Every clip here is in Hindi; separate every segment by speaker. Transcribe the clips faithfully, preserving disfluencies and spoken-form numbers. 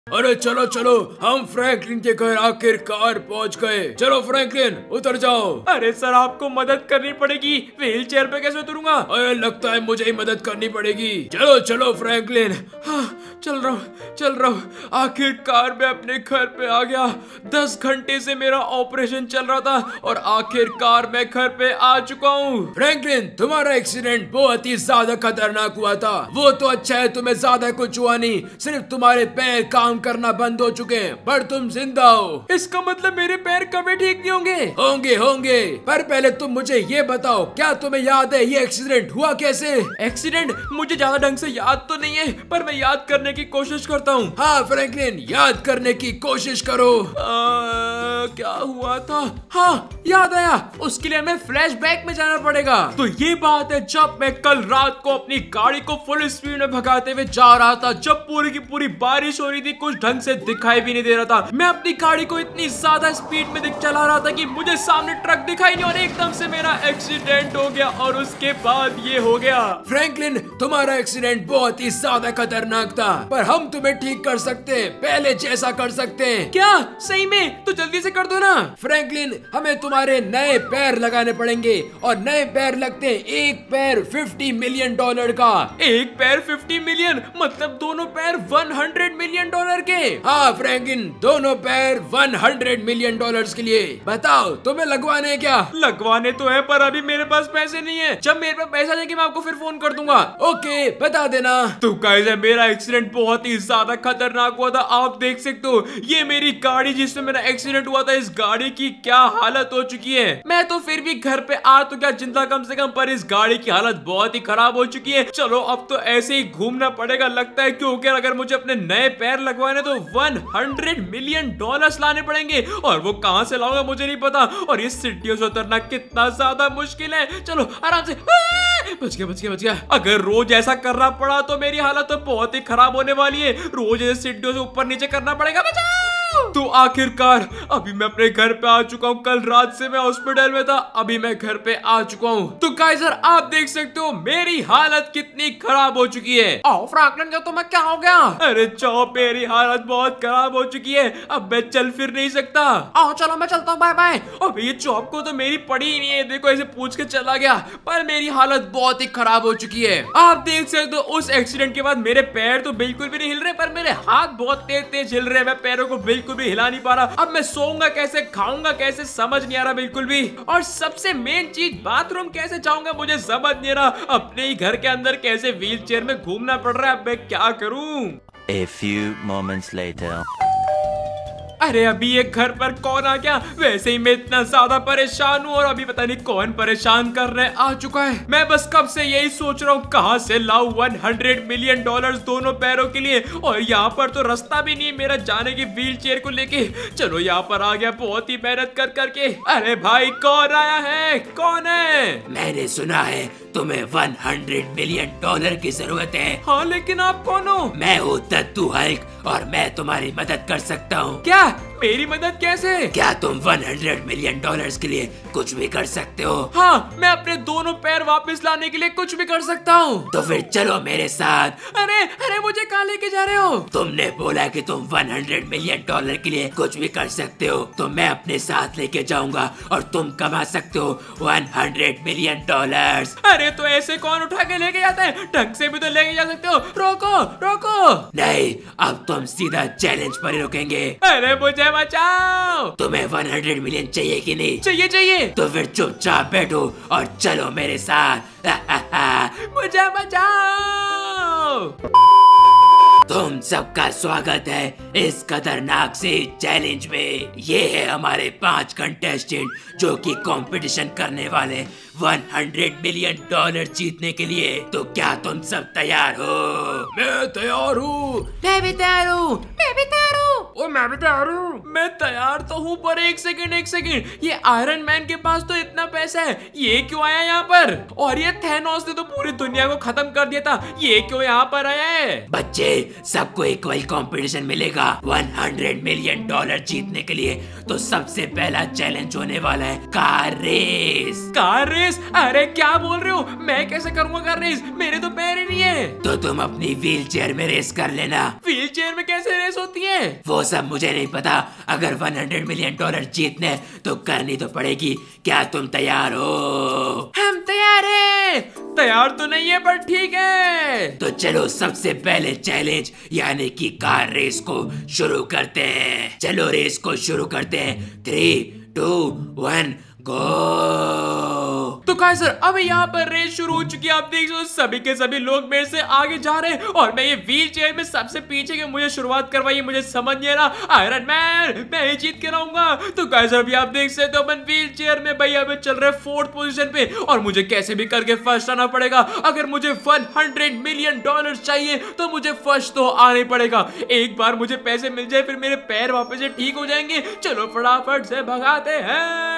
Speaker 1: अरे चलो चलो, हम फ्रैंकलिन के घर आखिरकार पहुंच गए। चलो फ्रैंकलिन उतर जाओ।
Speaker 2: अरे सर आपको मदद करनी पड़ेगी, व्हील चेयर पे कैसे उतरूंगा?
Speaker 1: अरे लगता है मुझे ही मदद करनी पड़ेगी। चलो चलो फ्रैंकलिन।
Speaker 2: हाँ चल रहा हूँ चल रहा हूँ आखिरकार मैं अपने घर पे आ गया। दस घंटे से मेरा ऑपरेशन चल रहा था और आखिरकार मैं घर पे आ चुका हूँ।
Speaker 1: फ्रैंकलिन तुम्हारा एक्सीडेंट बहुत ही ज्यादा खतरनाक हुआ था। वो तो अच्छा है तुम्हें ज्यादा कुछ हुआ नहीं, सिर्फ तुम्हारे पैर काम करना बंद हो चुके हैं, पर तुम जिंदा हो।
Speaker 2: इसका मतलब मेरे पैर कभी ठीक नहीं होंगे?
Speaker 1: होंगे होंगे, पर पहले तुम मुझे ये बताओ, क्या तुम्हें याद है ये एक्सीडेंट हुआ कैसे?
Speaker 2: एक्सीडेंट मुझे ज्यादा ढंग से याद तो नहीं है, पर मैं याद करने की कोशिश करता हूँ।
Speaker 1: हाँ फ्रैंकलिन याद करने की कोशिश करो।
Speaker 2: आ, क्या हुआ था? हाँ याद आया, उसके लिए हमें फ्लैशबैक में जाना पड़ेगा। तो ये बात है जब मैं कल रात को अपनी गाड़ी को फुल स्पीड में भगाते हुए जा रहा था, जब पूरी की पूरी बारिश हो रही थी, कुछ ढंग से दिखाई भी नहीं दे रहा था। मैं अपनी गाड़ी को इतनी ज्यादा स्पीड में चला रहा था कि मुझे सामने ट्रक दिखाई नहीं और एकदम से मेरा एक्सीडेंट हो गया और उसके बाद ये हो गया।
Speaker 1: फ्रैंकलिन तुम्हारा एक्सीडेंट बहुत ही ज्यादा खतरनाक था, पर हम तुम्हें ठीक कर सकते हैं, पहले जैसा कर सकते हैं।
Speaker 2: क्या सही में? तो जल्दी से कर दो ना।
Speaker 1: फ्रैंकलिन हमें तुम्हारे नए पैर लगाने पड़ेंगे और नए पैर लगते हैं एक पैर फिफ्टी मिलियन डॉलर का।
Speaker 2: एक पैर फिफ्टी मिलियन मतलब दोनों पैर वन हंड्रेड मिलियन डॉलर के?
Speaker 1: हाँ फ्रैंकलिन दोनों पैर वन हंड्रेड मिलियन डॉलर्स के लिए। बताओ तुम्हें लगवाने हैं क्या?
Speaker 2: लगवाने तो है, पर अभी मेरे पास पैसे नहीं है। जब मेरे पास पैसा जाएगा मैं आपको फिर फोन कर दूंगा।
Speaker 1: ओके बता देना।
Speaker 2: तो गाइस मेरा एक्सीडेंट बहुत ही ज्यादा खतरनाक हुआ था। आप देख सकते हो ये मेरी गाड़ी जिसमें मेरा एक्सीडेंट हुआ था, इस गाड़ी की क्या हालत हो चुकी है। मैं तो फिर भी घर पे आ तो क्या जिंदा कम से कम, पर इस गाड़ी की हालत बहुत ही खराब हो चुकी है। चलो अब तो ऐसे ही घूमना पड़ेगा लगता है, क्योंकि अगर मुझे अपने नए पैर लगवाने तो वन हंड्रेड मिलियन डॉलर्स लाने पड़ेंगे और वो कहां से लाऊंगा मुझे नहीं पता, और इस सीढ़ियों से उतरना कितना ज्यादा मुश्किल है। चलो आराम से, बच गया बच गया बच गया। अगर रोज ऐसा करना पड़ा तो मेरी हालत तो बहुत ही खराब होने वाली है। रोज ऐसे सीढ़ियों से ऊपर नीचे करना पड़ेगा। बचाओ। तो आखिरकार अभी मैं अपने घर पे आ चुका हूँ। कल रात से मैं हॉस्पिटल में था, अभी मैं घर पे आ चुका हूँ। तो गाइस आप देख सकते हो मेरी हालत कितनी खराब हो चुकी है। आओ फ्रैंकलिन क्या तुम्हें क्या हो गया? अरे चौ मेरी हालत बहुत खराब हो चुकी है, अब मैं चल फिर नहीं सकता। आओ चलो मैं चलता हूँ, बाय बाय। और ये चौप को तो मेरी पड़ी ही नहीं है, देखो ऐसे पूछ के चला गया, पर मेरी हालत बहुत ही खराब हो चुकी है। आप देख सकते हो उस एक्सीडेंट के बाद मेरे पैर तो बिल्कुल भी नहीं हिल रहे, पर मेरे हाथ बहुत तेज तेज हिल रहे हैं। मैं पैरों को बिल्कुल भी हिला नहीं पा रहा। अब मैं सोऊंगा कैसे, खाऊंगा कैसे, समझ नहीं आ रहा बिल्कुल भी। और सबसे मेन चीज बाथरूम कैसे जाऊंगा मुझे समझ नहीं आ रहा। अपने ही घर के अंदर कैसे व्हील चेयर में घूमना पड़ रहा है, अब मैं क्या करूं?
Speaker 3: A few moments later.
Speaker 2: अरे अभी ये घर पर कौन आ गया? वैसे ही मैं इतना ज्यादा परेशान हूँ और अभी पता नहीं कौन परेशान कर रहे आ चुका है। मैं बस कब से यही सोच रहा हूँ कहाँ से लाऊं वन हंड्रेड मिलियन डॉलर्स दोनों पैरों के लिए, और यहाँ पर तो रास्ता भी नहीं है मेरा जाने की व्हील चेयर को लेके। चलो यहाँ पर आ गया बहुत ही मेहनत कर करके। अरे भाई कौन आया है, कौन है?
Speaker 1: मैंने सुना है तुम्हें वन हंड्रेड मिलियन डॉलर की जरूरत है।
Speaker 2: हाँ लेकिन आप कौन हो?
Speaker 1: मैं हूँ तत्तू हल्क और मैं तुम्हारी मदद कर सकता हूँ।
Speaker 2: क्या? मेरी मदद कैसे?
Speaker 1: क्या तुम वन हंड्रेड मिलियन डॉलर्स के लिए कुछ भी कर सकते हो?
Speaker 2: हाँ मैं अपने दोनों पैर वापस लाने के लिए कुछ भी कर सकता हूँ।
Speaker 1: तो फिर चलो मेरे साथ।
Speaker 2: अरे अरे मुझे कहाँ लेके जा रहे हो?
Speaker 1: तुमने बोला कि तुम वन हंड्रेड मिलियन डॉलर के लिए कुछ भी कर सकते हो, तो मैं अपने साथ लेके जाऊंगा और तुम कमा सकते हो वन हंड्रेड मिलियन डॉलर्स।
Speaker 2: अरे तो ऐसे कौन उठा के लेके जाता है? ढंग से भी तो लेके जा सकते हो। रोको रोको।
Speaker 1: नहीं अब तुम सीधा चैलेंज पर ही रुकेंगे।
Speaker 2: अरे मुझे बचाओ।
Speaker 1: तुम्हें वन हंड्रेड मिलियन चाहिए कि नहीं?
Speaker 2: चाहिए चाहिए।
Speaker 1: तो फिर चुपचाप बैठो और चलो मेरे साथ।
Speaker 2: मुझे बचाओ।
Speaker 1: तुम सबका स्वागत है इस खतरनाक से चैलेंज में। ये है हमारे पांच कंटेस्टेंट जो कि कंपटीशन करने वाले वन हंड्रेड मिलियन डॉलर जीतने के लिए। तो क्या तुम सब तैयार हो? मैं तैयार हूँ।
Speaker 2: मैं भी तैयार हूँ। मैं भी तैयार हूँ। ओ मैं भी तैयार हूँ। मैं तैयार तो हूँ पर एक सेकंड एक सेकंड, ये आयरन मैन के पास तो इतना पैसा है, ये क्यों आया यहाँ पर? और ये थैनोस ने तो पूरी दुनिया को खत्म कर दिया था, ये क्यों यहाँ पर आया है?
Speaker 1: बच्चे सबको इक्वल कंपटीशन मिलेगा सौ मिलियन डॉलर जीतने के लिए। तो सबसे पहला चैलेंज होने वाला है कार रेस।
Speaker 2: Car race? अरे क्या बोल रहे हो, मैं कैसे करूँगा कार रेस, मेरे तो पैर ही नहीं है।
Speaker 1: तो तुम अपनी व्हील चेयर में रेस कर लेना।
Speaker 2: व्हील चेयर में कैसे रेस होती है?
Speaker 1: वो सब मुझे नहीं पता, अगर सौ मिलियन डॉलर जीतने तो करनी तो पड़ेगी। क्या तुम तैयार हो?
Speaker 2: हम तैयार हैं। तैयार तो नहीं है पर ठीक है।
Speaker 1: तो चलो सबसे पहले चैलेंज यानी कि कार रेस को शुरू करते हैं। चलो रेस को शुरू करते हैं। Three two one go.
Speaker 2: तो गाइस सर अभी यहाँ पर रेस शुरू हो चुकी है। आप देख सकते हो सभी के सभी लोग मेरे से आगे जा रहे हैं और मैं ये व्हील चेयर में सबसे पीछे के मुझे शुरुआत करवाई, मुझे समझ नहीं आ रहा। आयरन मैन मैं ही जीत के रहूंगा। तो गाइस सर अभी आप देख सकते हो अपन व्हील चेयर में भाई अभी चल रहे फोर्थ पोजीशन पे और मुझे कैसे भी करके फर्स्ट आना पड़ेगा। अगर मुझे सौ मिलियन डॉलर चाहिए तो मुझे फर्स्ट तो आना ही पड़ेगा। एक बार मुझे पैसे मिल जाए फिर मेरे पैर वापस से ठीक हो जाएंगे। चलो फटाफट से भगाते हैं।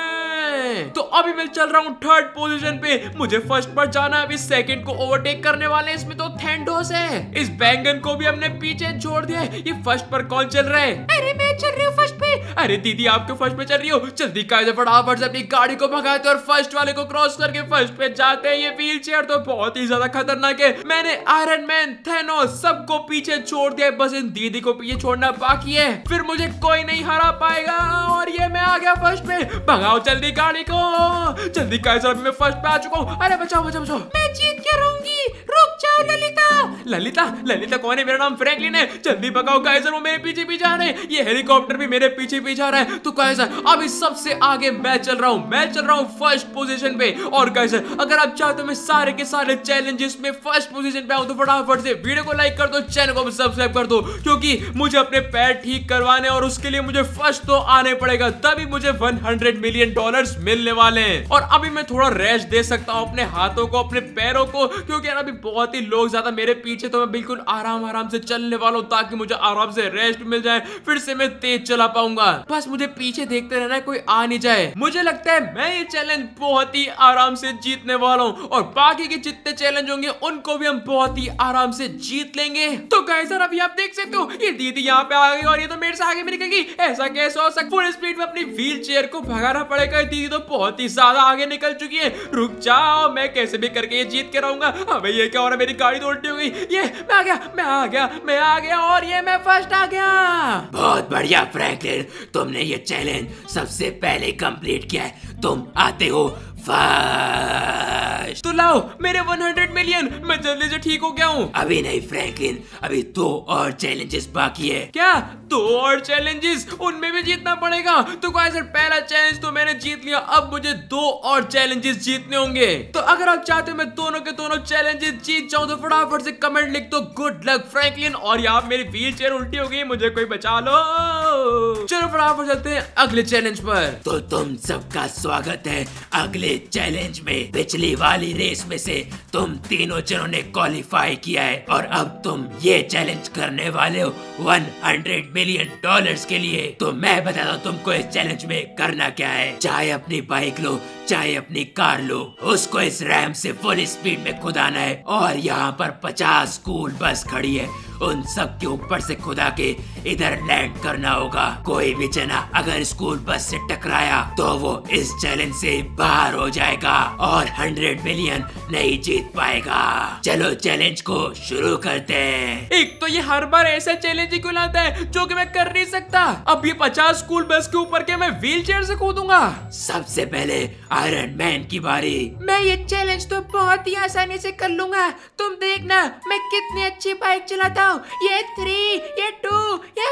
Speaker 2: तो अभी मैं चल रहा हूँ थर्ड पोजीशन पे, मुझे फर्स्ट पर जाना है। अभी सेकंड को ओवरटेक करने वाले हैं, इसमें तो थैनोस है। इस बैंगन को भी हमने पीछे छोड़ दिया है। ये फर्स्ट पर कौन चल रहा है? अरे मैं चल रही हूँ फर्स्ट पे। अरे दीदी आप तो फर्स्ट पे चल रही हो, जल्दी कायदे फटाफट से अपनी गाड़ी को भगाते और फर्स्ट वाले को क्रॉस करके फर्स्ट पे जाते हैं। ये व्हील चेयर तो बहुत ही ज्यादा खतरनाक है। मैंने आयरन मैन, थैनोस सबको पीछे छोड़ दिया, बस इन दीदी को पीछे छोड़ना बाकी है, फिर मुझे कोई नहीं हरा पाएगा। और ये मैं आ गया फर्स्ट पे। भगाओ जल्दी गाड़ी को, जल्दी काइजर मैं फर्स्ट पे आ चुका हूँ। अरे बचाओ बचाओ बचाओ, मैं जीत के रहूंगी। रुक जाओ ललिता। ललिता ललिता कौन है? मेरा नाम फ्रैंकलिन है। जल्दी भगाओ काइजर, वो मेरे पीछे पीछे आ रहे हैं। ये हेलीकॉप्टर भी मेरे पीछे पीछे आ रहा है। तो काइजर अभी सबसे आगे मैं चल रहा हूँ, मैं चल रहा हूँ फर्स्ट पोजीशन पे। और काइजर अगर आप चाहते हो मैं सारे के सारे चैलेंजेस में फर्स्ट पोजीशन पे आऊं तो फटाफट से वीडियो को लाइक कर दो, चैनल को सब्सक्राइब कर दो, क्योंकि मुझे अपने पैर ठीक करवाने और उसके लिए मुझे फर्स्ट तो आने पड़ेगा, तभी मुझे सौ मिलियन डॉलर्स मिलने वाले हैं। और अभी मैं थोड़ा रेस्ट दे सकता हूँ अपने हाथों को, अपने पैरों को, क्योंकि यार अभी बहुत ही लोग ज्यादा मेरे पीछे, तो मैं बिल्कुल आराम आराम से चलने वाला हूँ ताकि मुझे आराम से रेस्ट मिल जाए, फिर से मैं तेज चला पाऊंगा। बस मुझे पीछे देखते रहना है, कोई आ नहीं जाए। मुझे लगता है मैं ये चैलेंज बहुत ही आराम से जीतने वाला हूँ और बाकी के जितने चैलेंज होंगे उनको भी हम बहुत ही आराम से जीत लेंगे। तो गाइस सर अभी आप देख सकते हो ये दीदी यहाँ पे आ गई और ये तो मेरे से आगे भी निकल गई। ऐसा कैसे हो सकता? फुल स्पीड में अपनी व्हील चेयर को भगाना पड़ेगा। दीदी तो बहुत ही ज्यादा आगे निकल चुकी है। रुक जाओ, मैं कैसे भी करके ये जीत के रहूंगा। अबे ये क्या हो रहा है? मेरी गाड़ी तो उल्टी हो गई। ये मैं आ गया मैं आ गया मैं आ गया और ये मैं फर्स्ट आ गया।
Speaker 1: बहुत बढ़िया फ्रैंकलिन, तुमने ये चैलेंज सबसे पहले कंप्लीट किया है। तुम आते हो फर्स्ट।
Speaker 2: तो लाओ मेरे सौ मिलियन, मैं जल्दी से ठीक हो गया हूँ।
Speaker 1: अभी नहीं फ्रैंकलिन, अभी दो और चैलेंजेस बाकी है।
Speaker 2: क्या दो और चैलेंजेस? उनमें भी जीतना पड़ेगा? तो गाइस पहला चैलेंज तो मैंने जीत लिया, अब मुझे दो और चैलेंजेस जीतने होंगे। तो अगर आप चाहते हो मैं दोनों के दोनों चैलेंजेस जीत जाऊं तो फटाफट से कमेंट लिख दो गुड लक फ्रैंकलिन। और यहाँ मेरी व्हील चेयर उल्टी हो गई, मुझे कोई बचा लो। चलो फटाफट चलते हैं अगले चैलेंज पर।
Speaker 1: तो तुम सबका स्वागत है अगले चैलेंज में। पिछली वाली रेस में से तुम तीनों जनों ने क्वालिफाई किया है और अब तुम ये चैलेंज करने वाले हो सौ मिलियन डॉलर्स के लिए। तो मैं बताता हूँ तुमको इस चैलेंज में करना क्या है। चाहे अपनी बाइक लो चाहे अपनी कार लो, उसको इस रैम से फुल स्पीड में खुदाना है और यहाँ पर पचास स्कूल बस खड़ी है, उन सब के ऊपर से खुदा के इधर लैंड करना होगा। कोई भी जना अगर स्कूल बस से टकराया तो वो इस चैलेंज से बाहर हो जाएगा और सौ मिलियन नहीं जीत पाएगा। चलो चैलेंज को शुरू करते हैं।
Speaker 2: एक तो ये हर बार ऐसा चैलेंज ही क्यों लाता है जो कि मैं कर नहीं सकता। अब ये पचास स्कूल बस के ऊपर के मैं व्हील चेयर से कूदूंगा।
Speaker 1: सबसे पहले आयरन मैन की बारी।
Speaker 4: मैं ये चैलेंज तो बहुत ही आसानी से कर लूंगा, तुम देखना मैं कितनी अच्छी बाइक चलाता हूँ। ये थ्री, ये टू, ये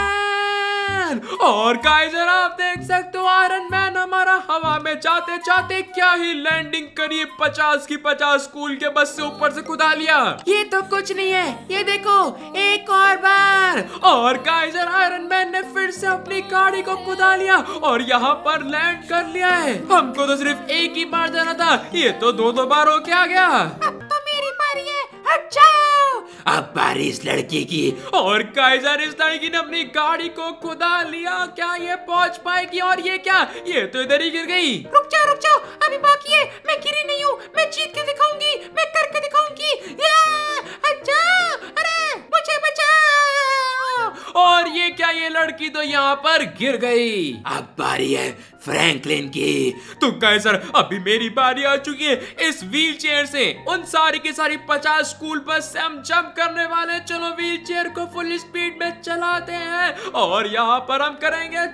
Speaker 4: वन।
Speaker 2: और गाइस आप देख सकते हो आयरन मैन हमारा हवा में जाते जाते क्या ही लैंडिंग करी, पचास की पचास स्कूल के बस से ऊपर से खुदा लिया।
Speaker 4: ये तो कुछ नहीं है, ये देखो एक और बार।
Speaker 2: और गाइस आयरन मैन ने फिर से अपनी गाड़ी को खुदा लिया और यहाँ पर लैंड कर लिया है। हमको तो सिर्फ एक ही बार जाना था, ये तो दो दो बार हो के आ गया।
Speaker 4: अब तो मेरी बारी है, हट जाओ।
Speaker 1: अब बारी इस लड़की की।
Speaker 2: और काइजर इस लड़की ने अपनी गाड़ी को खुदा लिया। क्या ये पहुंच पाएगी? और ये क्या, ये तो इधर ही गिर गई।
Speaker 4: रुक जाओ रुक जाओ, अभी बाकी है। मैं गिरी नहीं हूँ, मैं जीत के दिखाऊंगी, मैं करके दिखाऊंगी। अच्छा, अरे मुझे बचाओ।
Speaker 2: और ये क्या, ये लड़की तो यहाँ पर गिर गई।
Speaker 1: अब बारी है फ्रैंकलिन की।
Speaker 2: तो काइजर अभी मेरी बारी आ चुकी है। इस व्हील चेयर से उन सारी की सारी पचास स्कूल बस से हम जंप करने वाले। चलो व्हील चेयर को फुल स्पीड में चलाते हैं और यहाँ पर हम करेंगे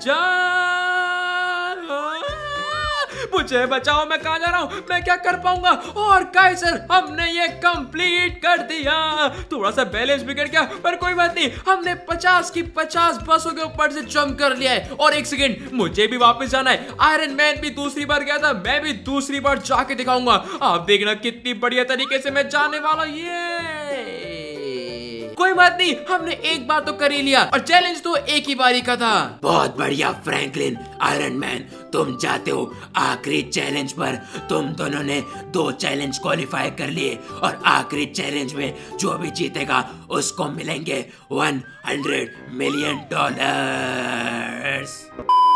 Speaker 2: जंप। मुझे बचाओ, मैं कहाँ जा रहा हूँ, मैं क्या कर पाऊंगा? और काइजर हमने ये कंप्लीट कर दिया। थोड़ा सा बैलेंस बिगड़ गया पर कोई बात नहीं, हमने पचास की पचास बसों के ऊपर से जंप कर लिया है। और एक सेकंड, मुझे भी वापस जाना है। आयरन मैन भी दूसरी बार गया था, मैं भी दूसरी बार जाके दिखाऊंगा। आप देखना कितनी बढ़िया तरीके से मैं जाने वाला हूँ। ये कोई बात नहीं, हमने एक बार तो कर ही लिया और चैलेंज तो एक ही बारी का था।
Speaker 1: बहुत बढ़िया फ्रैंकलिन, आयरन मैन तुम जाते हो आखिरी चैलेंज पर। तुम दोनों ने दो चैलेंज क्वालिफाई कर लिए और आखिरी चैलेंज में जो भी जीतेगा उसको मिलेंगे वन हंड्रेड मिलियन डॉलर्स।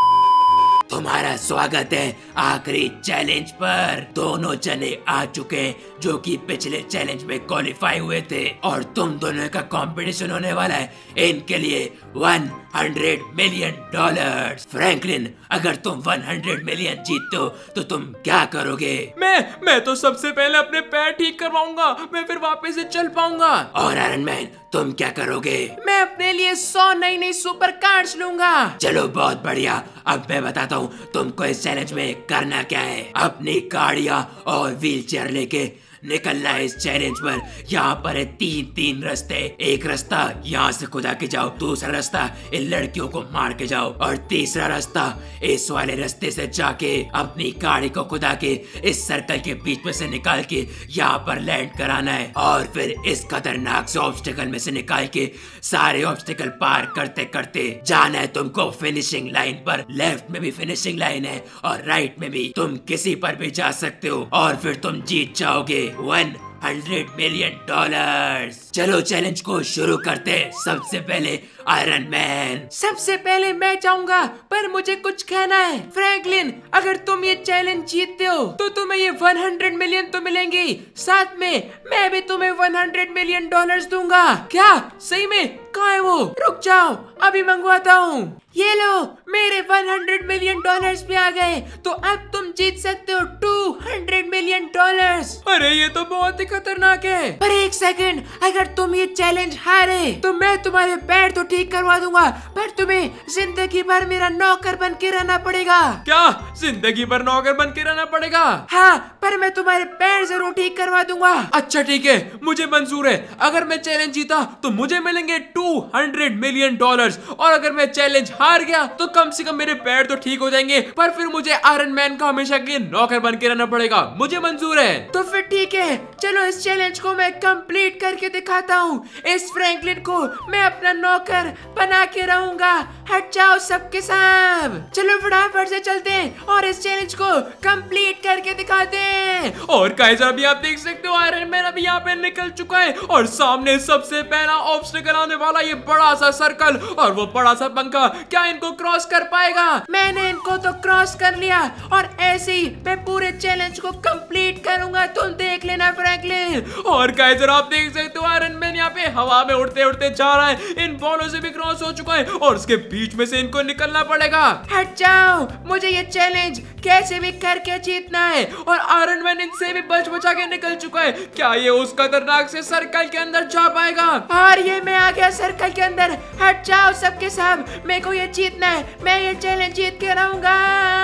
Speaker 1: तुम्हारा स्वागत है आखिरी चैलेंज पर। दोनों जने आ चुके जो कि पिछले चैलेंज में क्वालिफाई हुए थे और तुम दोनों का कंपटीशन होने वाला है इनके लिए one hundred million dollars. Franklin, अगर तुम वन हंड्रेड मिलियन जीतते हो तो तुम क्या करोगे?
Speaker 2: मैं मैं तो सबसे पहले अपने पैर ठीक करवाऊंगा, मैं फिर वापस से चल पाऊंगा।
Speaker 1: और आयरन मैन, तुम क्या करोगे?
Speaker 4: मैं अपने लिए सौ नई नई सुपर कार्स लूंगा।
Speaker 1: चलो बहुत बढ़िया, अब मैं बताता हूँ तुमको इस चैलेंज में करना क्या है। अपनी गाड़ियाँ और व्हील चेयर लेके निकलना है इस चैलेंज पर। यहाँ पर है तीन तीन रास्ते। एक रास्ता यहाँ से खुदा के जाओ, दूसरा रास्ता इन लड़कियों को मार के जाओ और तीसरा रास्ता इस वाले रास्ते से जाके अपनी गाड़ी को खुदा के इस सर्कल के बीच में से निकाल के यहाँ पर लैंड कराना है। और फिर इस खतरनाक से ऑब्स्टिकल में से निकाल के सारे ऑब्स्टिकल पार करते करते जाना है तुमको फिनिशिंग लाइन पर। लेफ्ट में भी फिनिशिंग लाइन है और राइट में भी, तुम किसी पर भी जा सकते हो और फिर तुम जीत जाओगे वन हंड्रेड मिलियन डॉलर्स। चलो चैलेंज को शुरू करते हैं। सबसे पहले आयरन मैन।
Speaker 4: सबसे पहले मैं जाऊंगा, पर मुझे कुछ कहना है। फ्रैंकलिन, अगर तुम ये चैलेंज जीतते हो तो तुम्हें ये वन हंड्रेड मिलियन तो मिलेंगे, साथ में मैं भी तुम्हें वन हंड्रेड मिलियन डॉलर्स दूंगा। क्या सही में? कहाँ है वो? रुक जाओ, अभी मंगवाता हूँ। ये लो, मेरे वन हंड्रेड मिलियन डॉलर्स भी आ गए। तो अब तुम जीत सकते हो टू हंड्रेड मिलियन डॉलर्स।
Speaker 2: अरे ये तो बहुत ही खतरनाक है।
Speaker 4: पर एक सेकंड, अगर तुम ये चैलेंज हारे तो मैं तुम्हारे पैर तो ठीक करवा दूंगा, पर तुम्हें जिंदगी भर मेरा नौकर बन के रहना पड़ेगा।
Speaker 2: क्या जिंदगी भर नौकर बन के रहना पड़ेगा?
Speaker 4: हाँ, पर मैं तुम्हारे पैर जरूर ठीक करवा दूंगा।
Speaker 2: अच्छा ठीक है, मुझे मंजूर है। अगर मैं चैलेंज जीता तो मुझे मिलेंगे टू हंड्रेड मिलियन डॉलर्स और अगर मैं चैलेंज हार गया तो कम से कम मेरे पैर तो ठीक हो जाएंगे, पर फिर मुझे आयरन मैन का हमेशा के नौकर बन के रहना पड़ेगा। मुझे मंजूर है।
Speaker 4: तो फिर ठीक है, चलो इस चैलेंज को मैं कंप्लीट करके दिखाता हूँ। इस फ्रैंकलिन को मैं अपना नौकर बना के रहूंगा। हट जाओ सबके सब। चलो फटाफट से चलते हैं और इस चैलेंज को कंप्लीट करके दिखाते हैं।
Speaker 2: और काइजर अभी आप देख सकते हो आयरन मैन अभी यहाँ पे निकल चुका है और सामने सबसे पहला ऑब्स्टिकल आने वाला ये बड़ा सा सर्कल और वो बड़ा सा पंखा। क्या इनको क्रॉस कर पाएगा?
Speaker 4: मैंने इनको तो क्रॉस कर लिया और ऐसे ही मैं पूरे चैलेंज को कंप्लीट करूंगा। तुम देख लेना फ्रैंकलिन।
Speaker 2: और काइजर आप देख सकते हो आयरन मैन यहाँ पे हवा में उड़ते उड़ते जा रहा है। इन बॉलों से भी क्रॉस हो चुका है और उसके बीच में से इनको निकलना पड़ेगा।
Speaker 4: हट जाओ, मुझे ये चैलेंज कैसे भी करके जीतना है।
Speaker 2: और आयरन मैन इनसे भी बच बचा के निकल चुका है। क्या ये उस खतरनाक से सर्कल के अंदर जा पाएगा?
Speaker 4: और ये मैं आ गया सर्कल के अंदर। हट जाओ सबके सब, मेरे को ये जीतना है। मैं ये चैलेंज जीत के रहूंगा।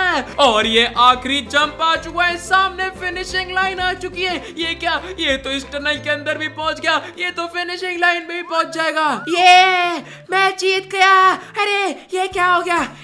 Speaker 2: और ये आखिरी जंप आ चुका है, सामने फिनिशिंग लाइन आ चुकी है। ये क्या, ये तो इस टनल के अंदर भी पहुंच गया, ये तो फिनिशिंग लाइन में भी पहुंच जाएगा।
Speaker 4: ये मैं जीत गया। अरे ये क्या हो गया?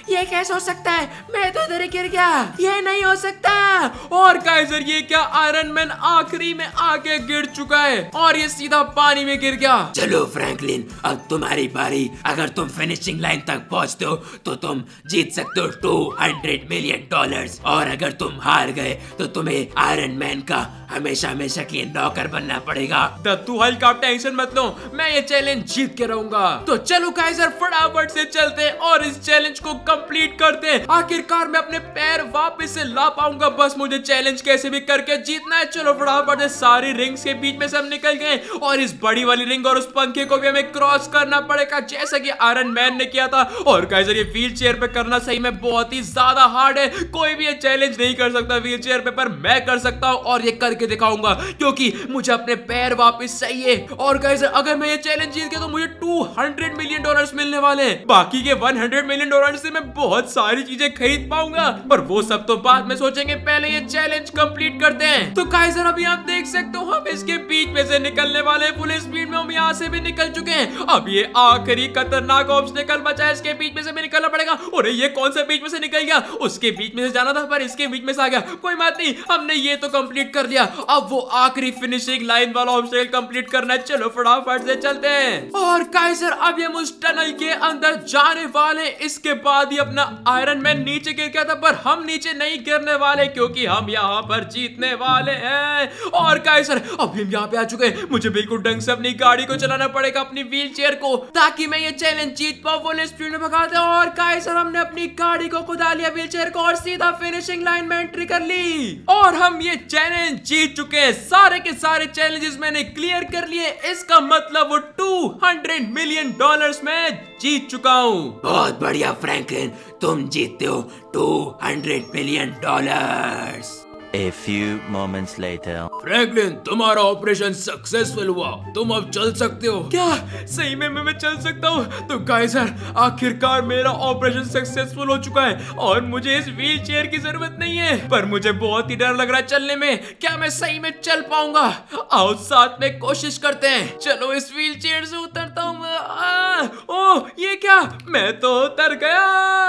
Speaker 4: ये कैसे हो सकता है? मैं तो इधर गिर गया, ये नहीं हो सकता।
Speaker 2: और काइजर ये क्या, आयरन मैन आखिरी में आके गिर चुका है और ये सीधा पानी में गिर गया।
Speaker 1: चलो फ्रैंकलिन, अब तुम्हारी बारी। अगर तुम फिनिशिंग लाइन तक पहुंचते हो तो तुम जीत सकते हो टू हंड्रेड मिलियन डॉलर्स, और अगर तुम हार गए तो तुम्हें आयरन मैन का हमेशा हमेशा के लिए नौकर बनना पड़ेगा।
Speaker 2: तू हल्का टेंशन मत लो, मैं ये चैलेंज जीत के रहूंगा। तो चलो काइजर फटाफट से चलते हैं और इस चैलेंज को कंप्लीट करते हैं। आखिरकार मैं अपने पैर वापस से ला पाऊंगा, बस मुझे चैलेंज कैसे भी करके जीतना है। चलो फटाफट से सारी रिंग्स के बीच में से हम निकल गए और इस बड़ी वाली रिंग और उस पंखे को भी हमें क्रॉस करना पड़ेगा जैसा कि आयरन मैन ने किया था। और काइजर ये व्हील चेयर पे करना सही में बहुत ही ज्यादा हार्ड है, कोई भी ये चैलेंज नहीं कर सकता व्हील चेयर पे, पर मैं कर सकता हूँ और ये करके दिखाऊंगा क्योंकि मुझे अपने पैर वापस चाहिए। और गाइस अगर मैं ये चैलेंज जीत गया तो मुझे टू हंड्रेड मिलियन डॉलर्स मिलने वाले हैं। बाकी के हंड्रेड मिलियन डॉलर से मैं बहुत सारी चीजें खरीद पाऊंगा, पर वो सब तो बाद में सोचेंगे, पहले ये चैलेंज कंप्लीट करते हैं। तो गाइस अभी आप देख सकते हो हम इसके बीच में से निकलने वाले हैं, फुल स्पीड में हम यहाँ से भी निकल चुके हैं। अब ये आखिरी खतरनाक ऑब्स्टेकल बचा है, इसके बीच में से भी निकलना पड़ेगा। और ये कौन सा बीच में से निकल गया, उसके बीच में से जाना था पर इसके बीच में से आ गया। कोई बात नहीं, हमने ये तो कंप्लीट कर लिया। अब वो आखिरी फिनिशिंग लाइन वाला ऑब्स्टेकल कंप्लीट करना है। चलो फटाफट से चलते हैं। और काइजर अब हम उस टनल के अंदर जाने वाले, इसके बाद ही अपना आयरन मैन नीचे गिर गया था, पर हम नीचे नहीं गिरने वाले क्योंकि हम यहाँ पर जीतने वाले हैं। और काइजर अब हम यहाँ पे आ चुके हैं, मुझे बिल्कुल ढंग से अपनी गाड़ी को चलाना पड़ेगा, अपनी व्हील चेयर को, ताकि मैं ये चैलेंज जीत पाऊं। फुल स्पीड में भगाते हैं और काइजर हमने अपनी गाड़ी को कुदा लिया, व्हील चेयर को, और सीधा फिनिशिंग लाइन में एंट्री कर ली और हम ये चैलेंज जीत चुके हैं। सारे के सारे चैलेंजेस मैंने क्लियर कर लिए, इसका मतलब वो टू हंड्रेड मिलियन डॉलर्स में जीत चुका हूँ।
Speaker 1: बहुत बढ़िया फ्रैंकलिन, तुम जीतते हो two hundred million dollars.
Speaker 3: A few moments later.
Speaker 2: Franklin तुम्हारा ऑपरेशन सक्सेसफुल हुआ, तुम अब चल सकते हो। क्या सही में मैं, मैं चल सकता हूँ? तो गाइजर आखिरकार मेरा ऑपरेशन सक्सेसफुल हो चुका है और मुझे इस व्हील चेयर की जरूरत नहीं है, पर मुझे बहुत ही डर लग रहा है चलने में। क्या मैं सही में चल पाऊंगा? आओ साथ में कोशिश करते हैं। चलो इस व्हील चेयर से उतरता हूँ मैं। ओह ये क्या, मैं तो उतर गया।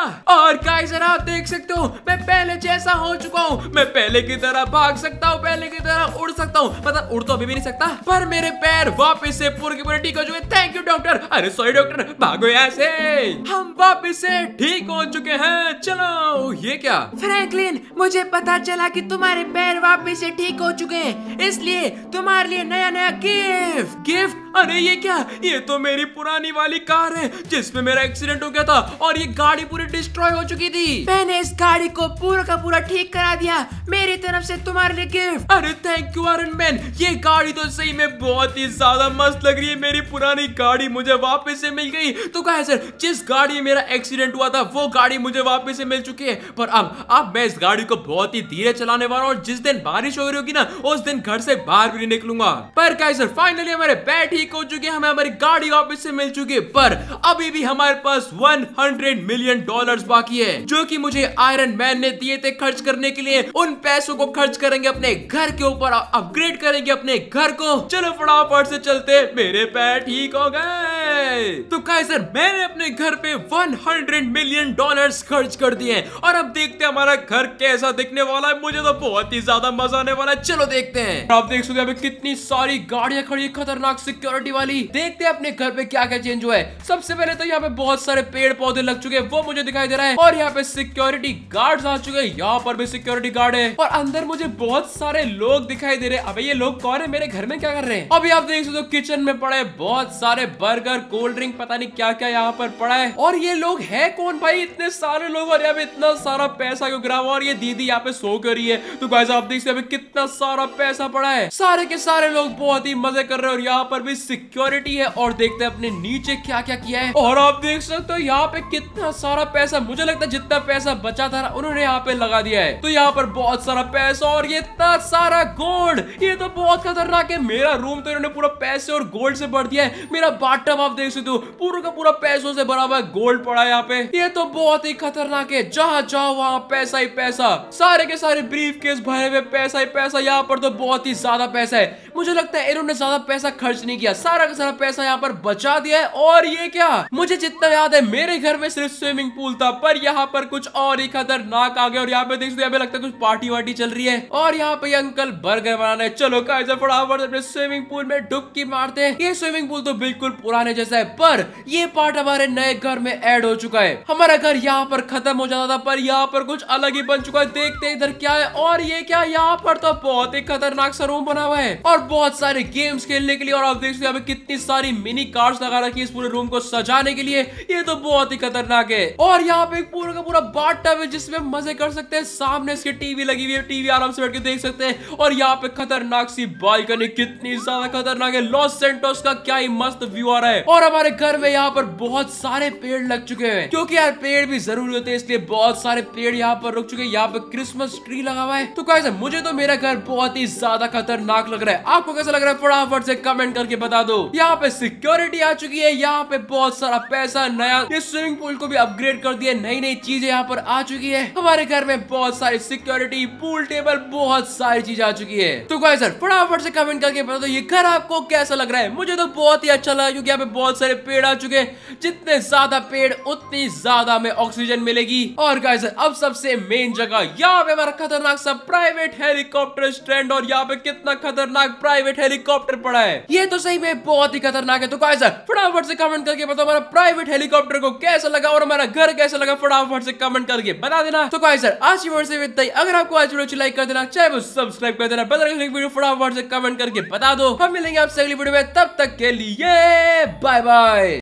Speaker 2: और गाइजर आप देख सकते हो मैं पहले जैसा हो चुका हूँ, मैं पहले की तरह भाग सकता हूँ, पहले की तरह उड़ सकता हूँ। मतलब उड़ तो अभी भी नहीं सकता, पर मेरे पैर वापस से पूरे के पूरे ठीक हो चुके। Thank you doctor. अरे सॉरी डॉक्टर, भागो यहाँ से। हम वापस से ठीक हो चुके हैं। चलो ये क्या?
Speaker 4: फ्रैंकलिन मुझे पता चला कि तुम्हारे पैर वापस से ठीक हो चुके हैं, इसलिए तुम्हारे लिए नया नया गिफ्ट।
Speaker 2: गिफ्ट? अरे ये क्या, ये तो मेरी पुरानी वाली कार है जिसमें मेरा एक्सीडेंट हो गया था और ये गाड़ी पूरी डिस्ट्रॉय हो चुकी थी।
Speaker 4: मैंने इस गाड़ी को पूरा का पूरा ठीक करा दिया, मेरी तरफ से तुम्हारे लिए गिफ्ट।
Speaker 2: अरे थैंक यू आयरन मैन, ये गाड़ी तो सही में बहुत ही ज्यादा मस्त लग रही है। मेरी पुरानी गाड़ी मुझे वापस से मिल गई। तो गाइस जिस गाड़ी में मेरा एक्सीडेंट हुआ था वो गाड़ी मुझे वापस से मिल चुकी है, पर अब अब मैं इस गाड़ी को बहुत ही धीरे चलाने वाला हूँ और जिस दिन बारिश हो रही होगी ना उस दिन घर से बाहर भी नहीं निकलूंगा। पर गाइस फाइनली हमारे पैर ठीक हो चुके हैं, हमें हमारी गाड़ी वापस से मिल चुकी है, पर अभी भी हमारे पास हंड्रेड मिलियन डॉलर्स बाकी है जो कि मुझे आयरन मैन ने दिए थे खर्च करने के लिए। उन पैसों को खर्च करेंगे अपने घर के ऊपर, अपग्रेड करेंगे अपने घर को। चलो फटाफट से चलते, मेरे पैर ठीक हो गए। तो काइजर मैंने अपने घर पे हंड्रेड मिलियन डॉलर्स खर्च कर दिए हैं और अब देखते हैं हमारा घर कैसा दिखने वाला है। मुझे तो बहुत ही ज्यादा मजा आने वाला है, चलो देखते हैं। आप देख सकते हैं कितनी सारी गाड़ियां खड़ी है, खतरनाक सिक्योरिटी वाली। देखते हैं अपने घर पे क्या क्या चेंज हुआ है। सबसे पहले तो यहाँ पे बहुत सारे पेड़ पौधे लग चुके हैं, वो मुझे दिखाई दे रहा है, और यहाँ पे सिक्योरिटी गार्ड्स आ चुके हैं। यहाँ पर भी सिक्योरिटी गार्ड है और अंदर मुझे बहुत सारे लोग दिखाई दे रहे हैं। अबे ये लोग कौन है, मेरे घर में क्या कर रहे हैं? अभी आप देख सकते हो किचन में पड़े बहुत सारे बर्गर, कोल्ड ड्रिंक, पता नहीं क्या क्या यहाँ पर पड़ा है। और ये लोग है कौन भाई, इतने सारे लोग और यहाँ पे इतना सारा पैसा क्यों गिरा हुआ? और ये दीदी यहाँ पे सो कर रही है। तो गाइस आप देख सकते हैं कितना सारा पैसा पड़ा है, सारे के सारे लोग बहुत ही मजे कर रहे हैं और यहाँ पर भी सिक्योरिटी है। और देखते हैं अपने नीचे क्या क्या किया है। और आप देख सकते हो यहाँ पे कितना सारा पैसा, मुझे लगता है जितना पैसा बचा था उन्होंने यहाँ पे लगा दिया है। तो यहाँ पर बहुत सारा पैसा और ये इतना सारा गोल्ड, ये तो बहुत खतरनाक है। मेरा रूम तो इन्होंने पूरा पैसे और गोल्ड से भर दिया है। मेरा बाथटब आप देख सकते हो पूरा का पूरा पैसों से भरा हुआ गोल्ड पड़ा है यहाँ पे। ये तो बहुत ही खतरनाक है, जहाँ जाओ वहाँ पैसा ही पैसा, सारे के सारे ब्रीफ केस भरे हुए पैसा ही पैसा। यहाँ पर तो बहुत ही ज्यादा पैसा है, मुझे लगता है इन्होंने ज्यादा पैसा खर्च नहीं किया। किया, सारा का सारा पैसा यहाँ पर बचा दिया है। और ये क्या, मुझे जितना याद है मेरे घर में सिर्फ स्विमिंग पूल था, पर यहाँ पर कुछ और ही खतरनाक आ गया। और यहाँ पे देख सकते हैं, लगता है कुछ पार्टी वार्टी चल रही है। और यहाँ पे अंकल बर्गर बनाने, चलो गाइस फटाफट अपने स्विमिंग पूल में डुबकी मारते हैं। ये स्विमिंग पूल तो बिल्कुल पुराने जैसा है, पर ये पार्ट हमारे नए घर में ऐड हो चुका है। हमारा घर यहाँ पर खत्म हो जाता था, पर यहाँ पर कुछ अलग ही बन चुका है। देखते इधर क्या है। और ये क्या, यहाँ पर तो बहुत ही खतरनाक सा रूम बना हुआ है और बहुत सारे गेम्स खेलने के लिए। और आप देख सकते हैं कितनी सारी मिनी कार्स लगा रखी है इस पूरे रूम को सजाने के लिए। ये तो बहुत ही खतरनाक है। और यहाँ पे एक पूरा का पूरा बाथटब है जिसमें मजे कर सकते हैं। सामने इसके टीवी लगी हुई है, टीवी आराम से बैठ के देख सकते हैं। और यहाँ पे खतरनाक सी बालकनी, कितनी ज्यादा खतरनाक है। लॉस सैंटोस का क्या ही मस्त व्यू आ रहा है। और हमारे घर में यहाँ पर बहुत सारे पेड़ लग चुके हैं, क्योंकि यार पेड़ भी जरूरी होते हैं, इसलिए बहुत सारे पेड़ यहाँ पर रुक चुके हैं। यहाँ पे क्रिसमस ट्री लगा हुआ है। तो कैसे, मुझे तो मेरा घर बहुत ही ज्यादा खतरनाक लग रहा है। आपको कैसा लग रहा है फटाफट से कमेंट करके बता दो। यहाँ पे सिक्योरिटी आ चुकी है, यहाँ पे बहुत सारा पैसा, नया ये स्विमिंग पूल को भी अपग्रेड कर दिया, नई नई चीजें यहाँ पर आ चुकी है। हमारे घर में बहुत सारी सिक्योरिटी, पूल टेबल, बहुत सारी चीज आ चुकी है। तो गाइस सर फटाफट से कमेंट करके बता दो ये घर आपको कैसा लग रहा है। मुझे तो बहुत ही अच्छा लगा, क्योंकि यहाँ पे बहुत सारे पेड़ आ चुके हैं। जितने ज्यादा पेड़ उतनी ज्यादा हमें ऑक्सीजन मिलेगी। और गाइस अब सबसे मेन जगह, यहाँ पे हमारा खतरनाक सा प्राइवेट हेलीकॉप्टर स्टैंड। और यहाँ पे कितना खतरनाक प्राइवेट हेलीकॉप्टर पड़ा है, ये तो सही में बहुत ही खतरनाक है। तो गाइस फटाफट से कमेंट करके बताओ हमारा प्राइवेट हेलीकॉप्टर को कैसा लगा और हमारा घर कैसा लगा, फटाफट से कमेंट करके बता देना। तो गाइस आज की वीडियो से इतना ही। अगर आपको आज वीडियो लाइक कर देना, चाहे वो सब्सक्राइब कर देना, वीडियो फटाफट से कमेंट करके बता दो। हम मिलेंगे आपसे अगली वीडियो में, तब तक के लिए बाय बाय।